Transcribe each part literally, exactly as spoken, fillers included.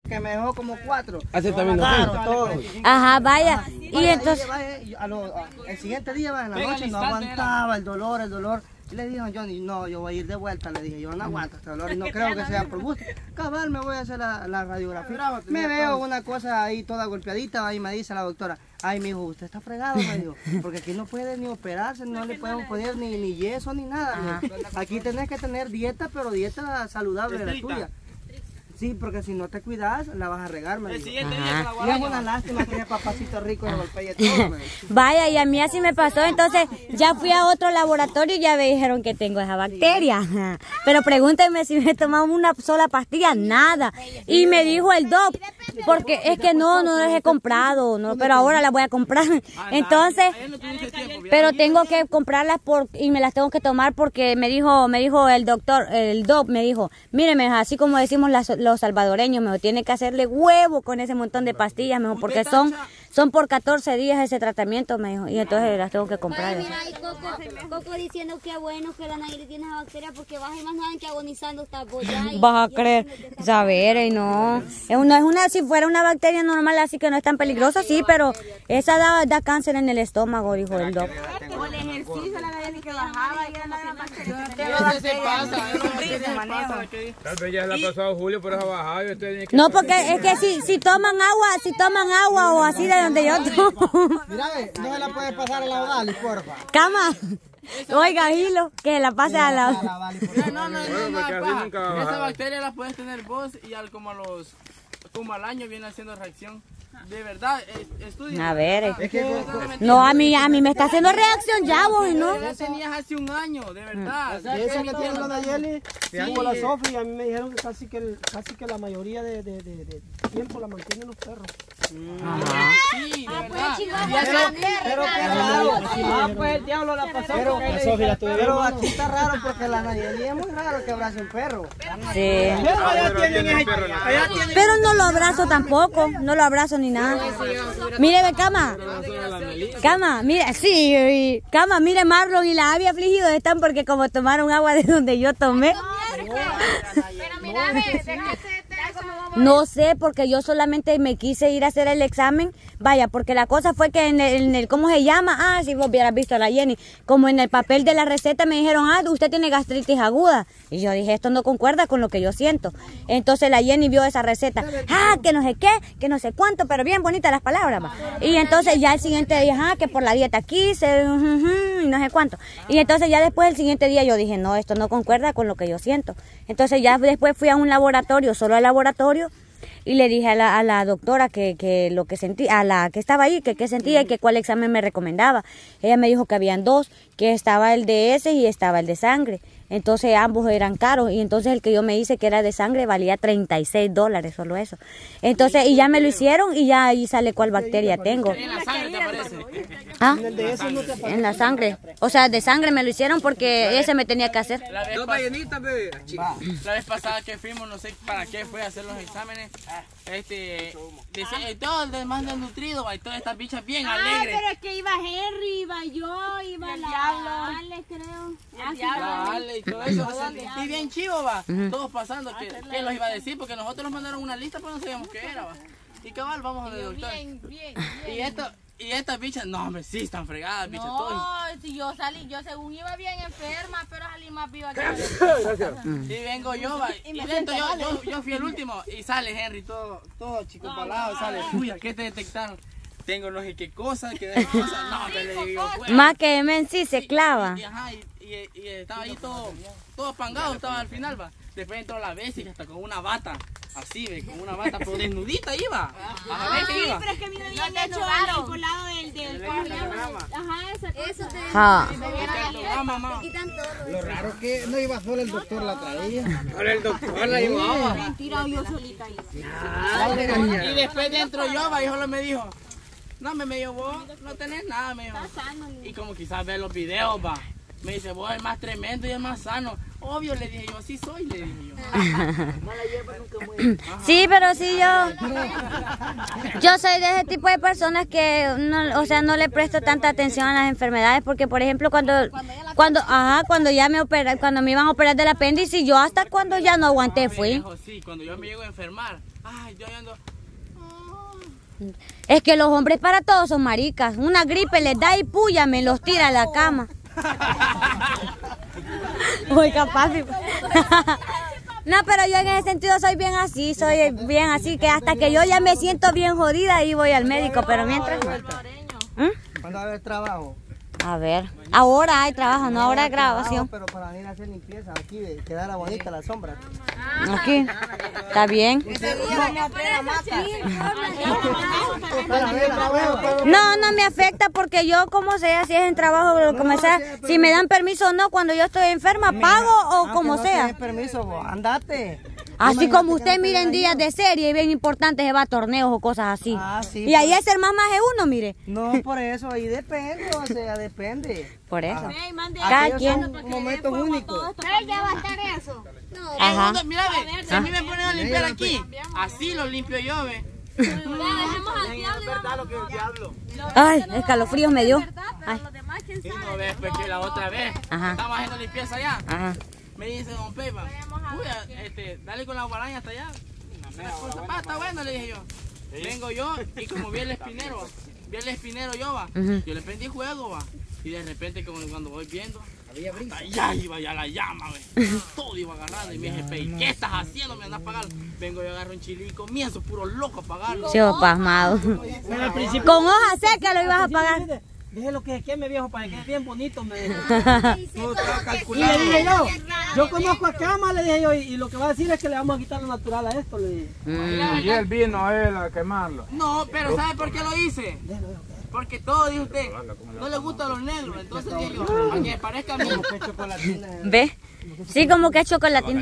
Que me dejó como cuatro. Hace también todo. Ajá, vaya. Y vaya, entonces... Vaya, a lo, a, el siguiente día, vaya, en la noche, no aguantaba el dolor, el dolor. Y le dije a Johnny, no, yo voy a ir de vuelta. Le dije, yo no aguanto este dolor y no creo que sea por gusto. Cabal, me voy a hacer la, la radiografía. Me veo una cosa ahí toda golpeadita y me dice la doctora, ay, mi hijo, usted está fregado, me dijo, porque aquí no puede ni operarse, no le podemos poner ni, ni yeso ni nada. Aquí tenés que tener dieta, pero dieta saludable de la tuya. Sí, porque si no te cuidas, la vas a regar, me dijo. Y es una lástima que ese papacito rico le golpee todo, me dijo. Vaya, y a mí así me pasó, entonces ya fui a otro laboratorio y ya me dijeron que tengo esa bacteria. Pero pregúntenme si me he tomado una sola pastilla, nada. Y me dijo el doc, porque es que no, no las he comprado, no, pero ahora las voy a comprar. Entonces, pero tengo que comprarlas por, y me las tengo que tomar porque me dijo, me dijo el doctor, el doc me dijo, míreme, así como decimos las los salvadoreños, mejor tiene que hacerle huevo con ese montón de pastillas, mejor, porque son son por catorce días ese tratamiento, me dijo, y entonces las tengo que comprar. Ay, mira, y Coco, Coco diciendo que bueno que la Nayeli tiene esa bacteria porque vas a ir más nada que agonizando esta boya. Vas a creer, saber, y no, es una, es una, si fuera una bacteria normal así que no es tan peligrosa, sí, pero esa da, da cáncer en el estómago, dijo el doc. Con el ejercicio la Nayeli que bajaba y era la bacteria. se pasa, tal vez ya la ha pasado Julio, pero ha bajado. No, porque es que si, si toman agua, si toman agua o así de donde yo tomo. Mira, no se la puedes pasar a la Odalis, porfa. Cama. Oiga, Gilo, que la pase a la... No, no, no, no, no, esa bacteria la puedes tener vos y al, como a los, como al año viene haciendo reacción. De verdad, estudia. A ver, es que... No, a mí, a mí me está haciendo reacción ya, vos, ¿no? Ya tenías hace un año, de verdad. De eso que tiene la Nayeli, como la Sofía, a mí me dijeron que casi que, casi que la mayoría de, de, de, de tiempo la mantienen los perros. Ajá. Sí, de verdad. Pero qué raro. Ah, pues el diablo la pasó. Pero, pero aquí está raro porque la Nayeli es muy raro que abrace un perro. Sí. Pero no lo abrazo tampoco, no lo abrazo ni nada. Mire, ve, Cama. Cama, mire, sí, Cama, mire, Marlon y la Abby afligidos están porque como tomaron agua de donde yo tomé. Pero mira, ve, déjate. No sé, porque yo solamente me quise ir a hacer el examen, vaya, porque la cosa fue que en el, en el ¿cómo se llama? Ah, si vos hubieras visto a la Jenny, como en el papel de la receta me dijeron, ah, usted tiene gastritis aguda, y yo dije, esto no concuerda con lo que yo siento. Entonces la Jenny vio esa receta, ah, que no sé qué, que no sé cuánto, pero bien bonitas las palabras, va. Y entonces ya el siguiente día, ah, que por la dieta quise, uh, uh, y no sé cuánto. Y entonces ya después el siguiente día yo dije, no, esto no concuerda con lo que yo siento. Entonces ya después fui a un laboratorio, solo al laboratorio, y le dije a la, a la doctora que, que lo que sentía, a la que estaba ahí, que qué sentía y que cuál examen me recomendaba. Ella me dijo que habían dos, que estaba el de ese y estaba el de sangre. Entonces ambos eran caros y entonces el que yo me hice que era de sangre valía treinta y seis dólares, solo eso. Entonces, y ya me lo hicieron y ya ahí sale cuál bacteria tengo. ¿En la sangre te aparece? ¿Ah? En la sangre. O sea, de sangre me lo hicieron porque ese me tenía que hacer. La vez, pas la vez pasada que fuimos, no sé para qué fue a hacer los exámenes, este, decía, y todo el demás desnutrido, y todas estas bichas bien alegres. Ah, pero es que iba Henry, iba yo, iba la Ale, creo. La Ale y todo eso. Y bien chivo, va, todos pasando, que, que los iba a decir, porque nosotros nos mandaron una lista, pero no sabíamos qué era, va. Y cabal, vamos al doctor. Bien, bien, bien. Y esto... Y estas bichas, no hombre, sí están fregadas, bichas. No, todo. si yo salí, yo según iba bien enferma, pero salí más viva que Gracias. Y vengo yo, va, y, y lento, yo, yo, yo fui el último, y sale Henry, todo, todo chico no, palado, no, sale, uy, ¿qué te detectaron? Tengo no sé qué cosa, qué de cosas, no, me le digo, pues. Más que men sí se clava. Y, y, ajá, y, y, y estaba ahí todo, todo pangado, estaba al final, va. Después entró la vez y hasta con una bata. Así, ve, con una bata, pero desnudita iba. A ver, sí, iba. Pero es que me habían hecho algo por lado del del ajá, esa cosa. Eso te ah. Lo raro es que no iba solo el doctor, la traía. Ahora el doctor la llevaba. Mentira, yo solita iba. Y después dentro yo, va, y solo me dijo, no, me, me dijo, vos no tenés nada, me dijo. Y como quizás ver los videos, va. Me dice, vos es más tremendo y es más sano. Obvio, le dije yo, sí soy, le dije yo. Sí, pero sí yo... Yo soy de ese tipo de personas que, no, o sea, no le presto tanta atención a las enfermedades. Porque, por ejemplo, cuando... Cuando, ajá, cuando ya me opera, cuando me iban a operar del apéndice, yo hasta cuando ya no aguanté fui. Sí, cuando yo me llego a enfermar, Ay, yo ando... Es que los hombres para todos son maricas. Una gripe les da y puya, me los tira a la cama. Oiga, papi. No, pero yo en ese sentido soy bien así, soy bien así, que hasta que yo ya me siento bien jodida y voy al médico, pero mientras... ¿Mm? ¿Cuándo va a haber trabajo? A ver, ahora hay trabajo, no ahora hay grabación. Pero para venir a hacer limpieza aquí, quedara bonita la sombra. Aquí, está bien. No, no me afecta porque yo como sea, si es en trabajo o como sea, si me dan permiso o no, cuando yo estoy enferma, pago o como sea. Permiso, andate. Así como usted mira en días de serie y bien importantes, se va a torneos o cosas así. Ah, sí, y ahí es el más más de uno, mire. No, por eso, ahí depende, o sea, depende. Por eso. Ah. Cada quien. Son momentos únicos. Ya va a estar eso. No. Ajá. Mira, ve, si a mí me ponen a limpiar aquí, así lo limpio yo, ve. Ya dejemos al diablo. Es verdad lo que el diablo. Ay, escalofríos me dio. Ay. Los demás, quién Y sabe. no ves, porque la otra vez Ajá. estamos haciendo limpieza allá. Ajá. Me dice don Pepa, uy, este, dale con la guaraña hasta allá. Ah, está bueno, le dije yo. Vengo yo y como vi el espinero, vi el espinero yo, va. Ujú. Yo le prendí fuego, va. Y de repente, como cuando voy viendo, hasta allá iba ya la llama, ve. Todo iba agarrando y me dije, "Pey, ¿qué estás haciendo? Me andas apagando." Vengo yo agarro un chile y comienzo puro loco a apagarlo. Sí, pasmado. Al principio, Con hoja seca lo ibas a apagar. dije lo que queme viejo para que quede bien bonito, me dijo. Todo está Y calculado. le dije yo, yo conozco a Cama, le dije yo, y, y lo que va a decir es que le vamos a quitar lo natural a esto, le dije. Y él vino a él a quemarlo. No, pero ¿sabe por qué lo hice? Porque todo, dijo usted, no le gustan los negros. Entonces dije yo, a que parezca a mí. ¿Ves? Sí, como que es chocolatina.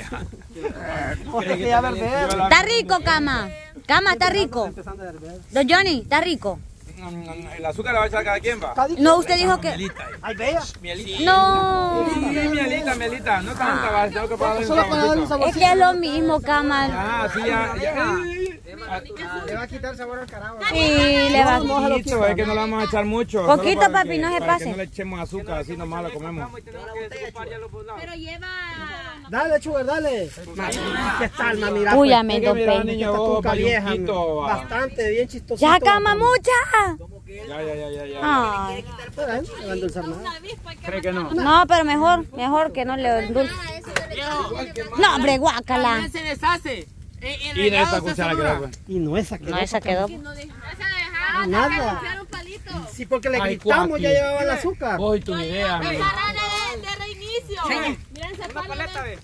Está rico, Cama. Cama, está rico. Don Johnny, está rico. El azúcar la va a echar cada quien, va. No, usted dijo que... Ay, bella. No. Sí, mielita, mielita. No tanta, va. Tengo que pagarle un Solo para darle un saborcito. Es que es lo mismo, Cama. Ah, sí, ya, ya. Le va a quitar el sabor al carajo. Sí, le va a... Poquito, es que no le vamos a echar mucho. Poquito, solo para papi, que- no se para pase. que no le echemos azúcar, así nomás la comemos. Pero lleva... Dale, Sugar, dale. ¿Qué tal, mami? Mira, Púyame, Es que don mira, Pei. niño, esta vos, tuca vaya vieja, un quito, va. bastante, bien chistosito. Ya, Cama, mucha. Ya, ya, ya, ya, ya. Ay. Espera, ¿eh? No va a endulzar nada. ¿Cree que no? No, pero mejor, mejor que no le endulce. No, hombre, guácala. También se deshace. En, en Y de regado esta se cuchara asegura. quedó, pues. Y no esa quedó. No, esa quedó. Esa dejada, Nada. nada. Que un palito. Sí, porque le Ay, gritamos, cuaqui. ya llevaba el azúcar. Vos y tu idea, La amigo. parrana de, de reinicio. Miren ese palo.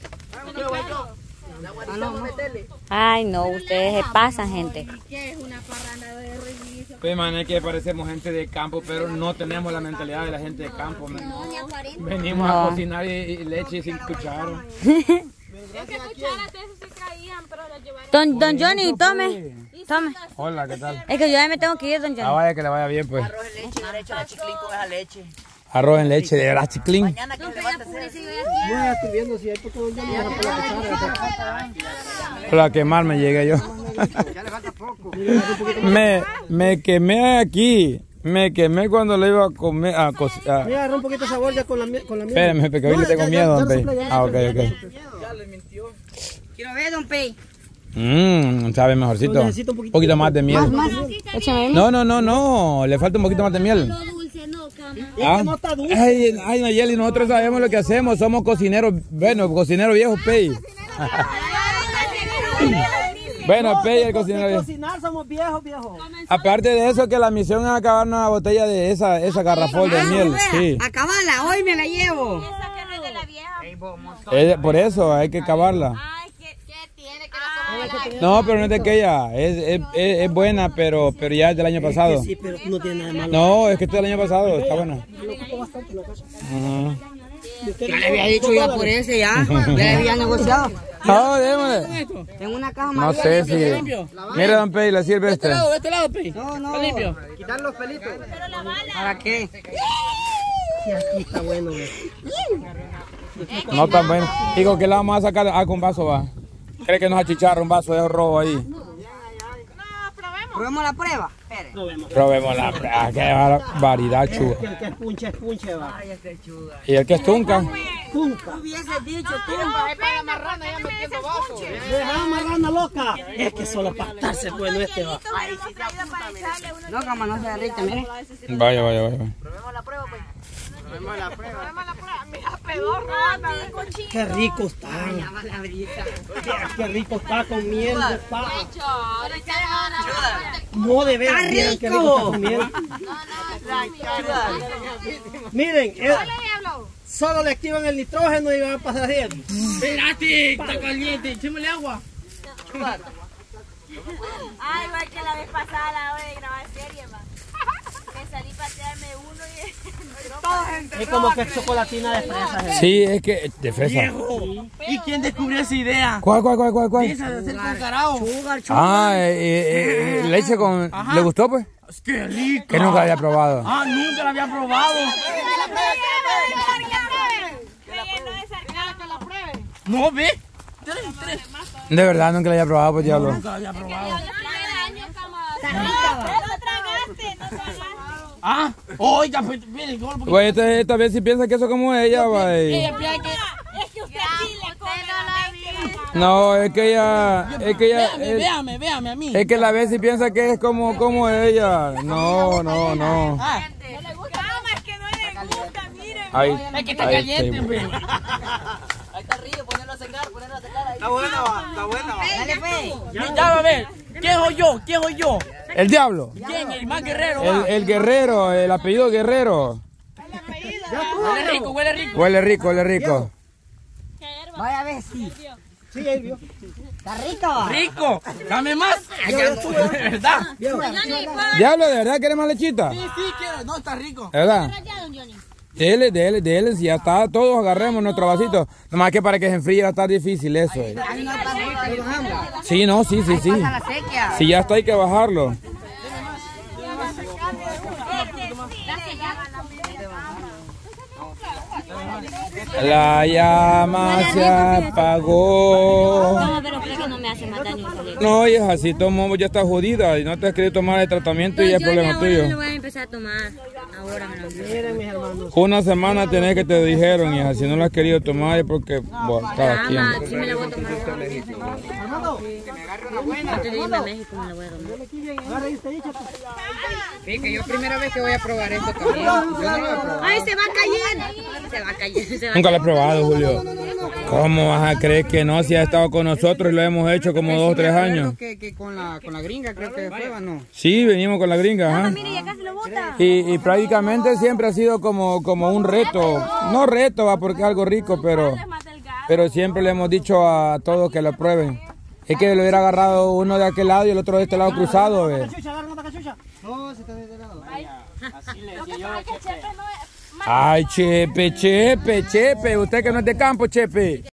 Ay, no, ustedes se pasan, gente. ¿Qué es una parrana de reinicio? Pues, man, es que parecemos gente de campo, pero no tenemos la mentalidad de la gente de campo, man. Venimos No. a cocinar y, y leche sin cuchara. Es que cucharas de esos se traían, pero las llevaron. Don, don Johnny, tome. Tome. Hola, ¿qué tal? Es que yo ya me tengo que ir, don Ah, Johnny. vaya, que le vaya bien, pues. Arroz en leche, yo le echo la chiclín con esa leche. Arroz en leche de Rachiclin. Mañana que se levante No, ya estoy viendo si hay poco de ya no por la cuchara. Para quemarme llegué yo. me, me quemé aquí. Me quemé cuando le iba a comer. A co- a- Mira, agarra un poquito de sabor ya con la, mie- con la miel. Espérame, porque hoy No, le tengo ya- miedo, ya- don ya Pei. sopla, ya Ah, ok, sopla, ok. ya le mintió. Quiero ver, don Pei. Mmm, sabe mejorcito. No, Un necesito un poquito- poquito más de miel. Échame. No, no, no, no. Le falta un poquito más de miel. No dulce, no, Cama. Ah. que no está dulce. Ay, ay, Nayeli, nosotros sabemos lo que hacemos. Somos cocineros, bueno, cocineros viejos, Pei. Bueno, Pei, el Por cocinero viejo. cocinar somos viejos, viejos. Aparte de eso, que la misión es acabar una botella de esa, esa garrafón de miel. Sí. Acabala, hoy me la llevo. Esa que no es de la vieja. Es- por eso hay que acabarla. Ay, ¿qué, qué tiene que no somos de la No, pero no es de aquella. Es, es, es, es buena, pero, pero ya es del año pasado. Sí, pero no tiene nada de malo. No, es que esto es del año pasado. Está buena. Lo ocupo bastante en la casa. Ajá. Ya le había dicho ya por ese, ya. Ya le había negociado. No, démosle. Tengo una caja No más. sé si. Mira, don Pei, le sirve este. De este lado, Pei. No, no. Está limpio. Quitar los pelitos. ¿Para qué? Sí, aquí está bueno, güey. No tan bueno. Digo, que la vamos a sacar. Ah, con vaso va. ¿Cree que nos achicharra un vaso de rojo ahí? No, probemos. ¿Probemos la prueba? Espere. Probemos la prueba. Qué barbaridad, chuga. El que es punche es punche, va. Ay, este chuga. ¿Y el que es tunca? Tunca. Hubiese dicho tú. Para la marrana ya metiendo vaso. Deja marrana loca. Es que solo para estarse bueno este va. No, cama, no se derrite, mire. Vaya, vaya, vaya. Probemos la prueba, pues. Probemos la prueba. Mira, pedorra. Qué rico está. Qué rico está con miel de papa. No, de veras, miren qué rico está con miel. Miren, eh, solo le activan el nitrógeno y van a pasar bien. Espérate, está caliente, echémosle agua. Ay, igual que la vez pasada, la hora de grabar serie, va. Me salí para tirarme uno y... Es como que es chocolatina de fresa. Sí, es que de fresa. ¿Y quién descubrió esa idea? ¿Cuál, cuál, cuál, cuál? cuál? Esa de hacer con carao. Ah, eh, eh, eh, leche con... Ajá. ¿Le gustó, pues? ¡Qué rico! Que nunca la había probado. Ah, nunca la había probado. No, ve. Tres, tres. De verdad, nunca la había probado, pues diablo. Nunca la había probado. Ah, oiga, pues, mire, gol. Güey, esta, esta vez si piensa que eso como ella, güey. Ella piensa que... Es que usted sí le come la vida. No, es que ella... Es que ella... Véame, Es, véame, véame a mí. es que la vez si piensa que es como, como ella. No, no, no. Ah, No le gusta. No, es que no le gusta, miren. Ahí, es que está ahí, caliente, sí, hombre. Ahí está río, ponerlo a secar, ponerlo a secar ahí. Está buena, va, está buena. Va. Dale, pues. Ya va a ver. ¿Quién soy yo? ¿Quién soy yo? El diablo. ¿Quién? El más guerrero. El, va. el guerrero, el apellido guerrero. Huele rico, huele rico. Huele rico, huele rico. Vaya a ver, sí. Sí, ahí vio. Está rico. Rico. Dame más. Ay, ya, de verdad. Diablo, ¿de verdad quieres más lechita? Sí, sí, quiero. No, está rico. ¿De verdad? Dele, dele, dele, si ya está, todos agarremos nuestro vasito. Nomás que para que se enfríe va a estar difícil eso. eh. Ahí no está rico, ahí bajamos. Sí, no, sí, sí, sí. Pasa la sequía. Si ya está hay que bajarlo. La llama se apagó. No, pero creo que no me hace más daño. No, hija, si tomo ya está jodida y no te has querido tomar el tratamiento y ya es problema ahora me lo tuyo. voy a empezar a tomar. Ahora me lo Miren, mis hermanos. Una semana tenés que te dijeron, hija, si no la has querido tomar es porque bueno, cada quien. Ah, sí me la voy a tomar. Antes de irme a México me la voy a tomar. Agarra y usted dicha. Sí, que yo primera vez que voy a probar esto también. Yo no lo he probado. ¡Ay, se va a caer! Se va a caer. Se va a Nunca lo he probado, Julio. ¿Cómo vas a creer que no? Si has estado con nosotros y lo hemos hecho como dos o tres años. Que, que con, la, con la gringa creo que fue, ¿no? Sí, venimos con la gringa, ajá. Mire, ya casi lo bota. Y, y prácticamente siempre ha sido como, como un reto. No reto, va, porque es algo rico, pero, pero siempre le hemos dicho a todos que lo prueben. Es que lo hubiera agarrado uno de aquel lado y el otro de este lado cruzado. Ve. Cachucha, agarra una cachucha. No, se está de este lado. Así le decía yo a Chepe. Ay, Chepe, Chepe, Chepe. Usted que no es de campo, Chepe.